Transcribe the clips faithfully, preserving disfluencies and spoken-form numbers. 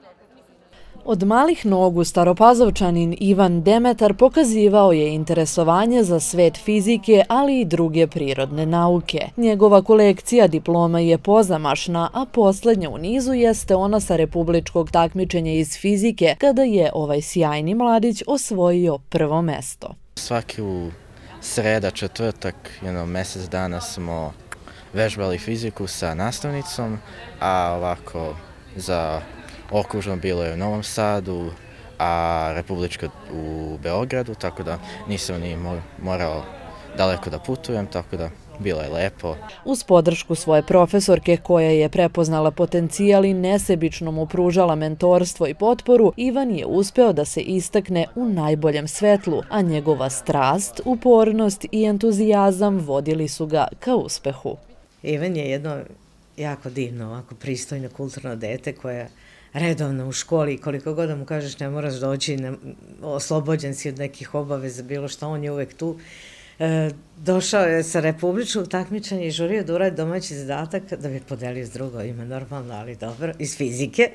Od malih nogu Staropazovčanin Ivan Demetar pokazivao je interesovanje za svet fizike, ali i druge prirodne nauke. Njegova kolekcija diploma je pozamašna, a poslednja u nizu jeste ona sa republičkog takmičenja iz fizike, kada je ovaj sjajni mladić osvojio prvo mesto. Svaki u sreda, četvrtak, jedno mesec dana smo vežbali fiziku sa nastavnicom, a ovako za okružno bilo je u Novom Sadu, a republičko u Beogradu, tako da nisam ni morao daleko da putujem, tako da bilo je lepo. Uz podršku svoje profesorke koja je prepoznala potencijal i nesebično mu pružala mentorstvo i potporu, Ivan je uspeo da se istakne u najboljem svetlu, a njegova strast, upornost i entuzijazam vodili su ga ka uspehu. Ivan je jedno jako divno, ovako pristojno, kulturno dete koje redovno u školi i koliko god da mu kažeš ne moraš doći, oslobođen si od nekih obaveza, bilo što, on je uvek tu. Došao je sa republičkog takmičenja i žurio da uradi domaći zadatak da bi podelio s drugovima, normalno, ali dobro, iz fizike.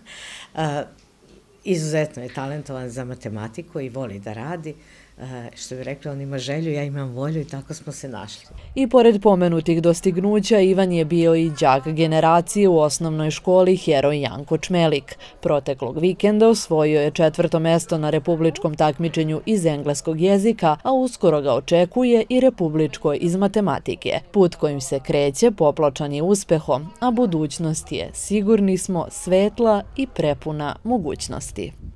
Izuzetno je talentovan za matematiku i voli da radi. Što bi rekli, on ima želju, ja imam volju i tako smo se našli. I pored pomenutih dostignuća, Ivan je bio i đak generacije u osnovnoj školi Heroj Janko Čmelik. Proteklog vikenda osvojio je četvrto mesto na republičkom takmičenju iz engleskog jezika, a uskoro ga očekuje i republičko iz matematike. Put kojim se kreće popločan je uspehom, a budućnost je, sigurni smo, svetla i prepuna mogućnosti.